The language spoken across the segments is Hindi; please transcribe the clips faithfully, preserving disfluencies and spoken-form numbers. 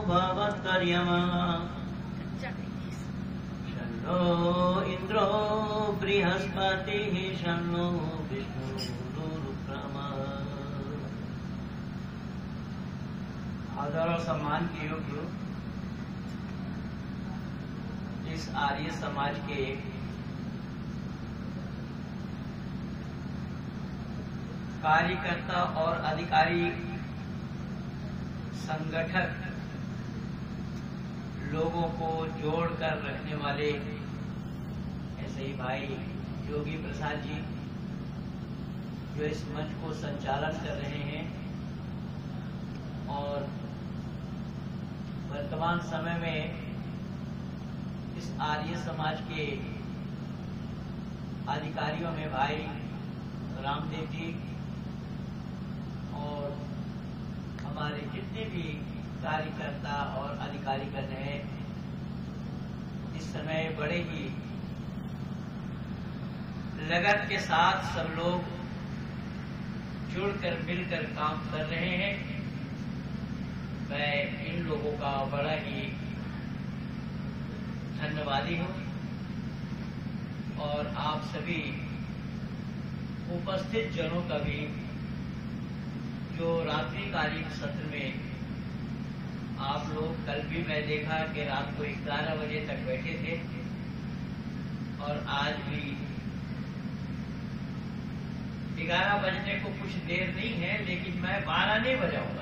भवत्कर्यमा शन्नो इंद्रो बृहस्पतिः शन्नो विष्णुरुक्रम। आदर और सम्मान के योग्य इस आर्य समाज के कार्यकर्ता और अधिकारी संगठक लोगों को जोड़कर रखने वाले ऐसे ही भाई योगी प्रसाद जी जो इस मंच को संचालन कर रहे हैं और वर्तमान समय में इस आर्य समाज के अधिकारियों में भाई रामदेव जी और हमारे जितने भी कार्यकर्ता और अधिकारी कर रहे हैं, इस समय बड़े ही लगन के साथ सब लोग जुड़कर मिलकर काम कर रहे हैं। मैं इन लोगों का बड़ा ही धन्यवादी हूँ और आप सभी उपस्थित जनों का भी जो रात्रिकालीन सत्र में आप लोग, कल भी मैं देखा कि रात को ग्यारह बजे तक बैठे थे और आज भी ग्यारह बजने को कुछ देर नहीं है, लेकिन मैं बारह नहीं बजाऊंगा।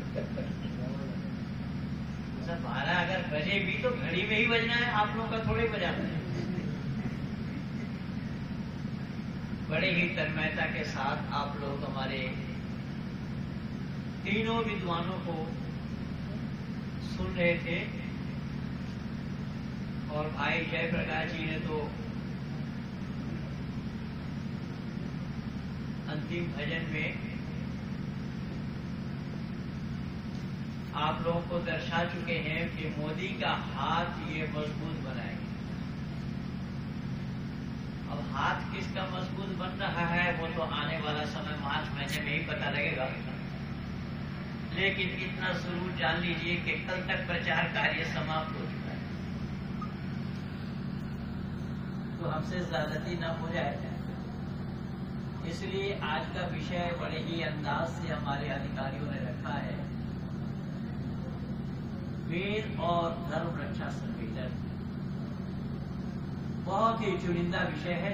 बारह अगर बजे भी तो घड़ी में ही बजना है, आप लोगों का थोड़े बजाना है। बड़े ही तन्मयता के साथ आप लोग हमारे तीनों विद्वानों को सुन रहे थे और भाई जयप्रकाश जी ने तो अंतिम भजन में आप लोगों को दर्शा चुके हैं कि मोदी का हाथ ये मजबूत बनाएगा। अब हाथ किसका मजबूत बन रहा है वो तो आने वाला समय मार्च महीने में ही पता लगेगा, लेकिन इतना जरूर जान लीजिए कि कल तक प्रचार कार्य समाप्त हो चुका है, तो हमसे ज्यादती न हो जाए। इसलिए आज का विषय बड़े ही अंदाज से हमारे अधिकारियों ने रखा है, वेद और धर्म रक्षा संवेदन। बहुत ही चुनिंदा विषय है,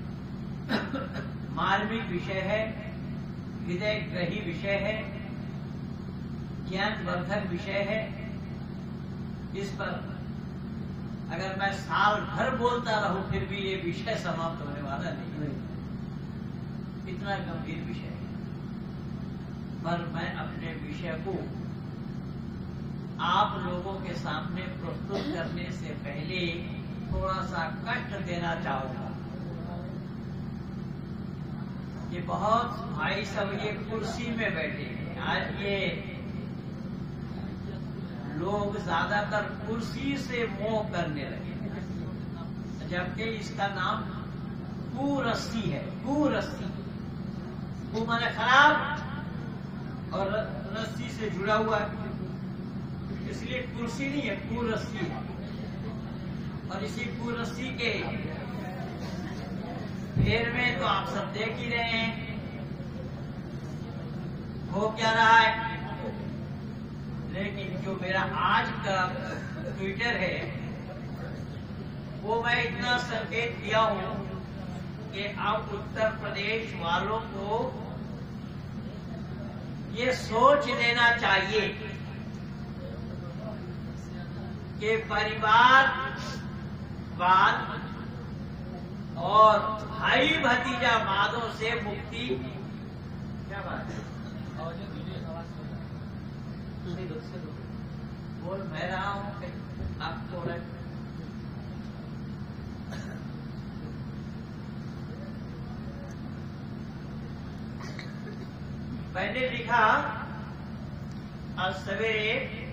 मार्मिक विषय है, हृदय ग्रही विषय है, ज्ञानवर्धक विषय है। इस पर अगर मैं साल भर बोलता रहूं फिर भी ये विषय समाप्त होने वाला नहीं है, इतना गंभीर विषय है। पर मैं अपने विषय को आप लोगों के सामने प्रस्तुत करने से पहले थोड़ा सा कष्ट देना चाहूंगा। ये बहुत भाई सब ये कुर्सी में बैठे हैं, आज ये लोग ज्यादातर कुर्सी से मोह करने लगे, जबकि इसका नाम कुरस्सी है। कुरस्सी, वो माने खराब और रस्सी से जुड़ा हुआ है, इसलिए कुर्सी नहीं है, कुरस्सी है। और इसी कुरस्सी के फेर में तो आप सब देख ही रहे हैं हो क्या रहा है। लेकिन जो मेरा आज का ट्विटर है वो मैं इतना संकेत दिया हूं कि अब उत्तर प्रदेश वालों को ये सोच लेना चाहिए कि परिवारवाद और भाई भतीजावादों से मुक्ति। क्या बात है, बोल मैं रहा हूं आप थोड़ा मैंने लिखा आज सवेरे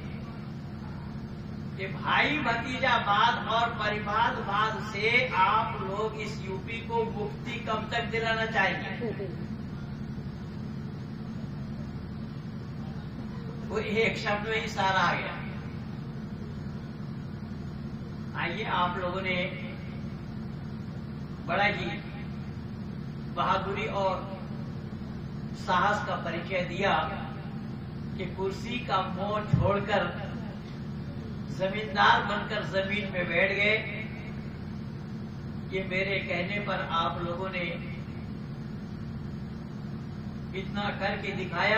कि भाई भतीजावाद और परिवारवाद से आप लोग इस यूपी को मुक्ति कब तक दिलाना चाहेंगे। वो एक शब्द में ही सारा आ गया। आइए, आप लोगों ने बड़ा ही बहादुरी और साहस का परिचय दिया कि कुर्सी का मोह छोड़कर जमींदार बनकर जमीन में बैठ गए। ये मेरे कहने पर आप लोगों ने इतना करके दिखाया,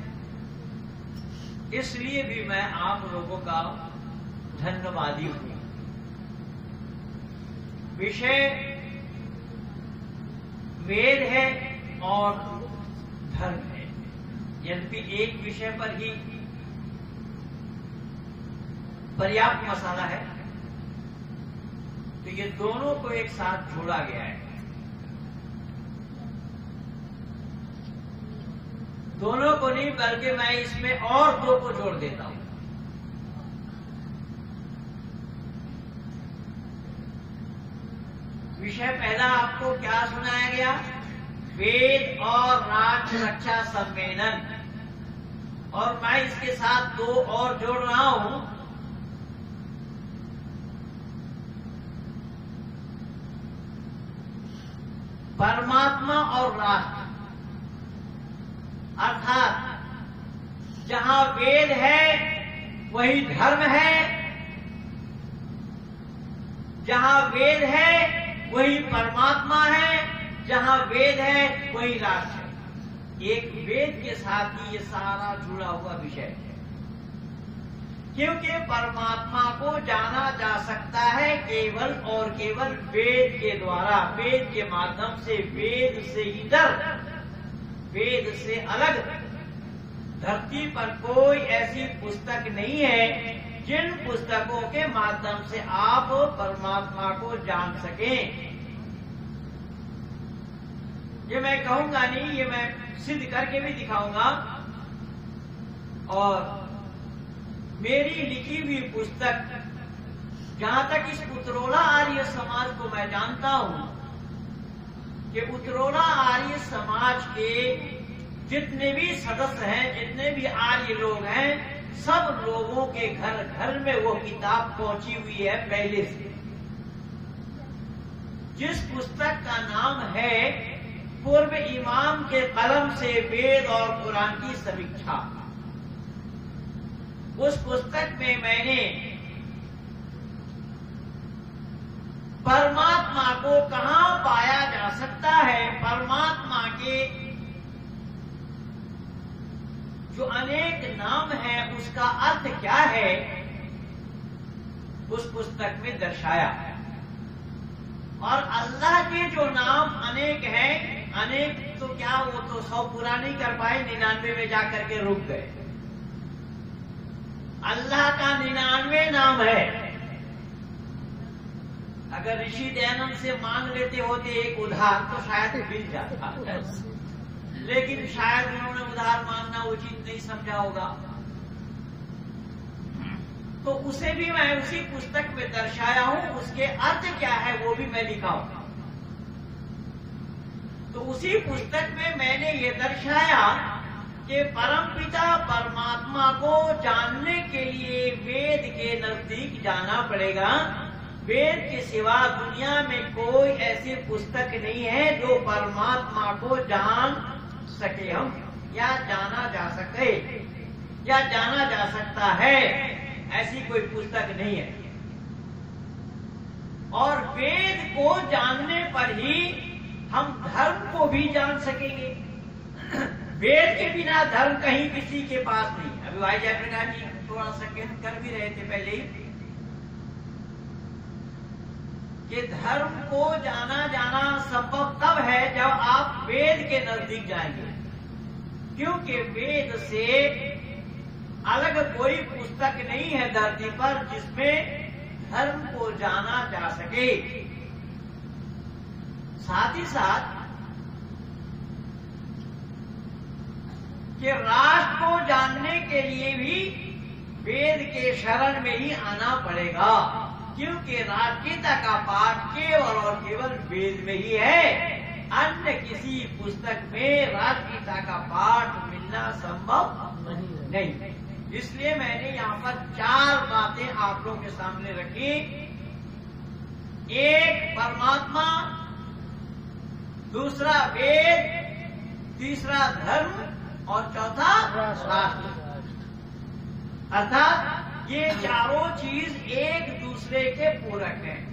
इसलिए भी मैं आप लोगों का धन्यवादी हूं। विषय वेद है और धर्म है, यद्यपि एक विषय पर ही पर्याप्त मसाला है, तो ये दोनों को एक साथ जोड़ा गया है। दोनों को नहीं, बल्कि मैं इसमें और दो को जोड़ देता हूं। विषय पहला आपको क्या सुनाया गया? वेद और राज रक्षा सम्मेलन, और मैं इसके साथ दो और जोड़ रहा हूं। परमात्मा और राष्ट्र, अर्थात जहां वेद है वही धर्म है, जहां वेद है वही परमात्मा है, जहां वेद है वही राष्ट्र है। एक वेद के साथ ही ये सारा जुड़ा हुआ विषय है, क्योंकि परमात्मा को जाना जा सकता है केवल और केवल वेद के द्वारा, वेद के माध्यम से। वेद से इधर, वेद से अलग धरती पर कोई ऐसी पुस्तक नहीं है जिन पुस्तकों के माध्यम से आप परमात्मा को जान सकें। ये मैं कहूंगा नहीं, ये मैं सिद्ध करके भी दिखाऊंगा। और मेरी लिखी हुई पुस्तक, जहां तक इस उत्तरोला आर्य समाज को मैं जानता हूं कि उत्तरोला आर्य समाज के जितने भी सदस्य हैं, जितने भी आर्य लोग हैं, सब लोगों के घर घर में वो किताब पहुंची हुई है पहले से, जिस पुस्तक का नाम है पूर्व इमाम के कलम से वेद और कुरान की समीक्षा। उस पुस्तक में मैंने परमात्मा को कहां पाया जा सकता है, परमात्मा के जो अनेक नाम है उसका अर्थ क्या है, उस पुस्तक में दर्शाया। और अल्लाह के जो नाम अनेक हैं, अनेक तो क्या, वो तो सौ पूरा नहीं कर पाए, निन्यानवे में जाकर के रुक गए। अल्लाह का निन्यानवे नाम है। अगर ऋषि दयानंद से मांग लेते होते एक उधार तो शायद मिल जाता, लेकिन शायद उन्होंने उधार मांगना उचित नहीं समझा होगा। तो उसे भी मैं उसी पुस्तक में दर्शाया हूं, उसके अर्थ क्या है वो भी मैं लिखा हूं। तो उसी पुस्तक में मैंने ये दर्शाया कि परमपिता परमात्मा को जानने के लिए वेद के नजदीक जाना पड़ेगा। वेद के सिवा दुनिया में कोई ऐसी पुस्तक नहीं है जो परमात्मा को जान सके हम, या जाना जा सके, या जाना जा सकता है, ऐसी कोई पुस्तक नहीं है। और वेद को जानने पर ही हम धर्म को भी जान सकेंगे। वेद के बिना धर्म कहीं किसी के पास नहीं। अभी भाई जयप्रकाश जी थोड़ा संकेत कर भी रहे थे पहले ही कि धर्म को जाना जाना संभव तब है जब आप वेद के नजदीक जाएंगे, क्योंकि वेद से अलग कोई पुस्तक नहीं है धरती पर जिसमें धर्म को जाना जा सके। साथ ही साथ कि राष्ट्र को जानने के लिए भी वेद के शरण में ही आना पड़ेगा, क्योंकि राष्ट्रीयता का पाठ केवल और केवल वेद में ही है। अन्य किसी पुस्तक में राष्ट्रीयता का पाठ मिलना संभव नहीं। इसलिए मैंने यहाँ पर चार बातें आप लोगों के सामने रखी एक परमात्मा, दूसरा वेद, तीसरा धर्म और चौथा राष्ट्र। अर्थात ये चारों चीज एक दूसरे के पूरक हैं।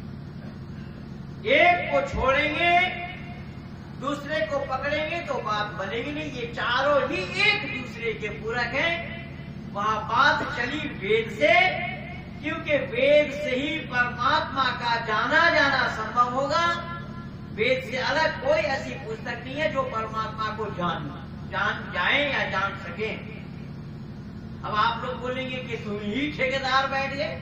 एक को छोड़ेंगे, दूसरे को पकड़ेंगे तो बात बनेगी नहीं। ये चारों ही एक दूसरे के पूरक हैं। वहां बात चली वेद से, क्योंकि वेद से ही परमात्मा का जाना जाना संभव होगा। वेद से अलग कोई ऐसी पुस्तक नहीं है जो परमात्मा को जान जान जाए या जान सके। अब आप लोग बोलेंगे कि तुम ही ठेकेदार बैठ गए,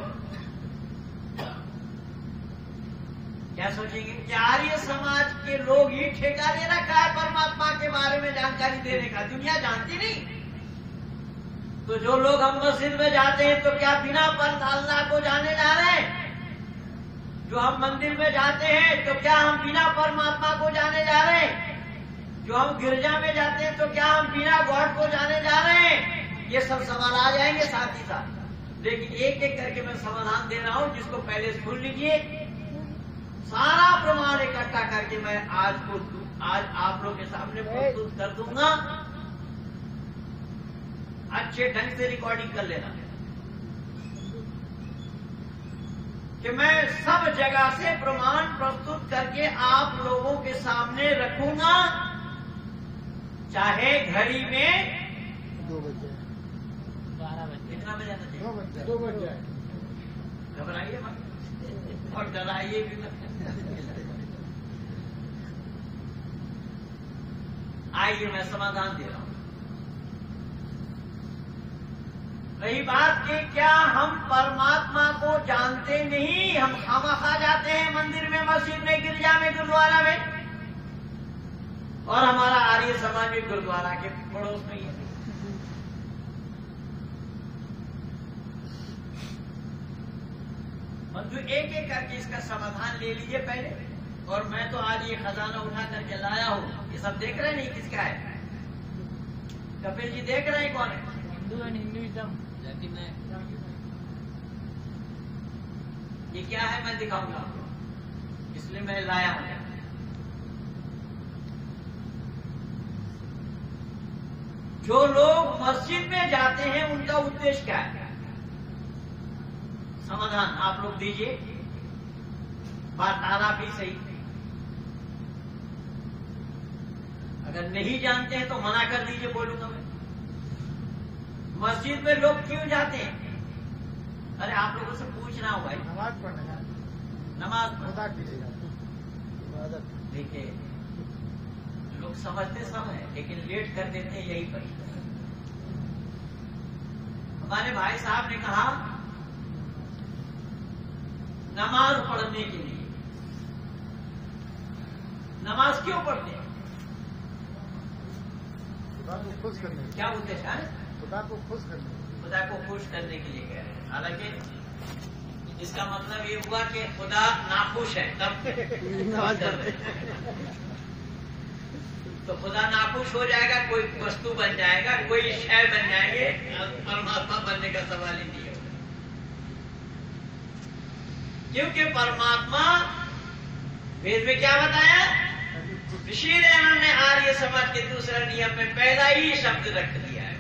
क्या सोचेंगे? क्या आर्य समाज के लोग ही ठेका ले रखा है परमात्मा के बारे में जानकारी देने का? दुनिया जानती नहीं। तो जो लोग हम मस्जिद में जाते हैं तो क्या बिना पर्द अल्लाह को जाने जा रहे हैं? जो हम मंदिर में जाते हैं तो क्या हम बिना परमात्मा को जाने जा रहे हैं? जो हम गिरजा में जाते हैं तो क्या हम बिना गॉड को जाने जा रहे हैं? ये सब सवाल आ जाएंगे साथ ही साथ, लेकिन एक एक करके मैं समाधान दे रहा हूं, जिसको पहले सुन लीजिए। सारा प्रमाण इकट्ठा करके मैं आज को आज आप लोग के सामने प्रस्तुत कर दूंगा। अच्छे ढंग से रिकॉर्डिंग कर लेना कि मैं सब जगह से प्रमाण प्रस्तुत करके आप लोगों के सामने रखूंगा। चाहे घड़ी में दो बजे बारह बजे कितना बजे आना दो चाहिए? बजे दो बजे घबराइए मत और डराइए भी मत। आइए मैं समाधान दे रहा हूं। रही बात कि क्या हम परमात्मा को जानते नहीं, हम खामखा जाते हैं मंदिर में, मस्जिद में, गिरजा में, गुरुद्वारा में, और हमारा आर्य समाज भी गुरुद्वारा के पड़ोस में ही है। बंधु एक एक करके इसका समाधान ले लीजिए पहले। और मैं तो आज ये खजाना उठा करके लाया हूं। ये सब देख रहे नहीं किसका है? कपिल जी देख रहे हैं कौन है? Hindu and Hinduism. ये क्या है मैं दिखाऊंगा आपको, इसलिए मैं लाया हूं। जो लोग मस्जिद में जाते हैं उनका उद्देश्य क्या है? समाधान आप लोग दीजिए। बात आना भी सही। अगर नहीं जानते हैं तो मना कर दीजिए, बोलूंगा मैं। मस्जिद में लोग क्यों जाते हैं? अरे आप लोगों से पूछना हो भाई। नमाज पढ़ने नमाज पढ़- खुदा कीजिएगा इबादत। देखिए लोग समझते सब है, लेकिन लेट कर देते हैं, यही पर। हमारे भाई साहब ने कहा नमाज पढ़ने के लिए। नमाज क्यों पढ़ते हैं? खुदा को खुश करने के लिए। क्या उद्देश्य है? खुदा को खुश करने के लिए। खुदा को खुश करने के लिए कह रहे हैं। हालांकि इसका मतलब ये हुआ कि खुदा नाखुश है, तब नमाज कर रहे हैं। तो खुदा नाखुश हो जाएगा, कोई वस्तु बन जाएगा, कोई शय बन जाएंगे, परमात्मा बनने का सवाल ही नहीं होगा। क्योंकि परमात्मा, वेद में क्या बताया? ऋषि दयानंद ने आर्य समाज के दूसरा नियम में पहला ही शब्द रख दिया है।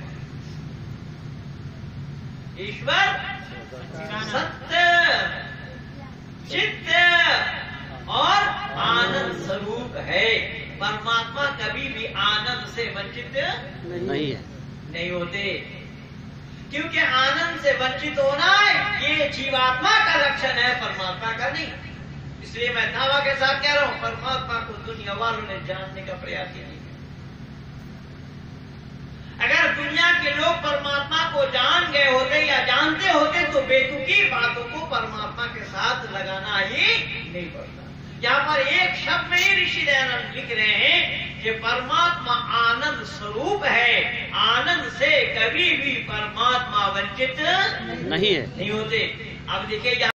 ईश्वर सत्य, चित्त और आनंद स्वरूप है। परमात्मा कभी भी आनंद से वंचित नहीं है नहीं होते, क्योंकि आनंद से वंचित होना ये जीवात्मा का लक्षण है, परमात्मा का नहीं। इसलिए मैं दावा के साथ कह रहा हूं, परमात्मा को दुनिया वालों ने जानने का प्रयास ही नहीं किया। अगर दुनिया के लोग परमात्मा को जान गए होते या जानते होते तो बेतुकी बातों को परमात्मा के साथ लगाना ही नहीं पड़ता। यहाँ पर एक शब्द में ही ऋषि दयानंद लिख रहे हैं कि परमात्मा आनंद स्वरूप है, आनंद से कभी भी परमात्मा वंचित नहीं है नहीं होते। अब देखिए